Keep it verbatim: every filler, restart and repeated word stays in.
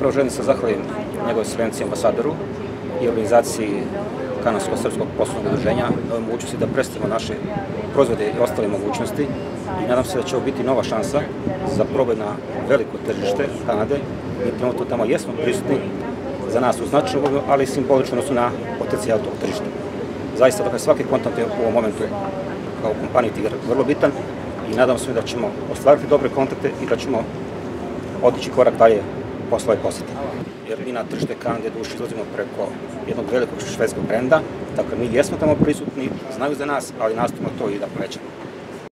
Prvo želim se zahvalim njegovoj ekscelenciji ambasadoru i organizaciji Kanadsko-srpskog poslovnog udruženja na ovoj mogućnosti da predstavimo naše proizvode i ostale mogućnosti i nadam se da će ovo biti nova šansa za probaj na veliko tržište Kanade. Mi trenutno tamo jesmo prisutni, za nas u značajnom obimu, ali simbolično su na potencijal tog tržišta. Zaista, dakle, svaki kontakt je u ovom momentu kao kompaniji Tigar vrlo bitan i nadam se da ćemo ostvariti dobre kontakte i da ćemo otići korak dalje posle ove posete. Jer mi na tržište Kanade duše izlazimo preko jednog velikog švedskog brenda, dakle mi jesmo tamo prisutni, znaju za nas, ali nastavimo to i da povećamo.